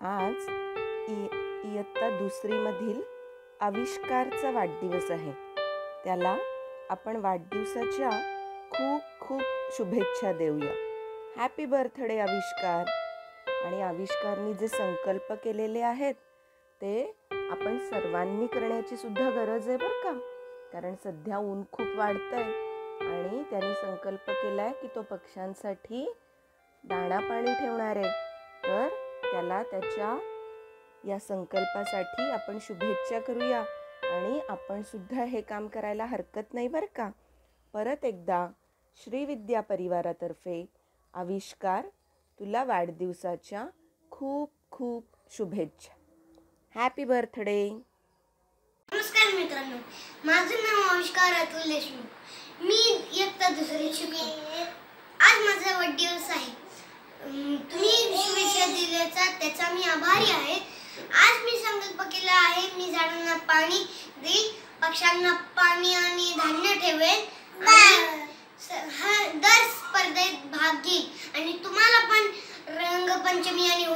आज इयत्ता दुसरीमधील आविष्कारचा वाढदिवस आहे. त्याला आपण वाढदिवसाच्या खूप खूप शुभेच्छा देऊया. हॅपी बर्थडे आविष्कार. आणि आविष्कारनी जे संकल्प केलेले आहेत ते आपण सर्वांनी करण्याची सुद्धा गरज आहे बरं का. कारण सध्या ऊन खूप वाढतंय आणि त्याने संकल्प केलाय की तो पक्ष्यांसाठी दाणा पाणी ठेवणार आहे. तर त्याला त्याच्या या संकल्पासाठी आपण शुभेच्छा करूया आणि आपण सुद्धा हे काम करायला हरकत नाही बरं का. परत एकदा श्री विद्या परिवारातर्फे आविष्कार, तुला वाढदिवसाच्या खूप खूप शुभेच्छा. Happy birthday. नमस्कार मित्रांनो, माझं नाव आविष्कार अतुल देशमुख. मी इयत्ता दुसरीत शिकतो. आज माझा वाढदिवस आहे. तुम्ही शुभेच्छा दिल्याचा त्याचा मी आभारी आहे. आज मी संकल्प केला आहे, मी झाडांना पाणी देईल, पक्ष्यांना पाणी आणि धान्य ठेवेल, दर स्पर्धेत भाग घेईल आणि तुम्हाला पण रंगपंचमी आणि